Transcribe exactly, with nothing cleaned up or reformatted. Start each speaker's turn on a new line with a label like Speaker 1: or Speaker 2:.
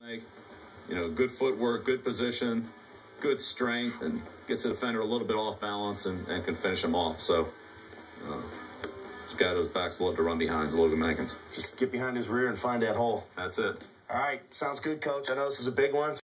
Speaker 1: You know, good footwork, good position, good strength, and gets the defender a little bit off balance and, and can finish him off. So, uh, this guy those backs love to run behind, Logan Mankins.
Speaker 2: Just get behind his rear and find that hole.
Speaker 1: That's it.
Speaker 2: All right. Sounds good, Coach. I know this is a big one.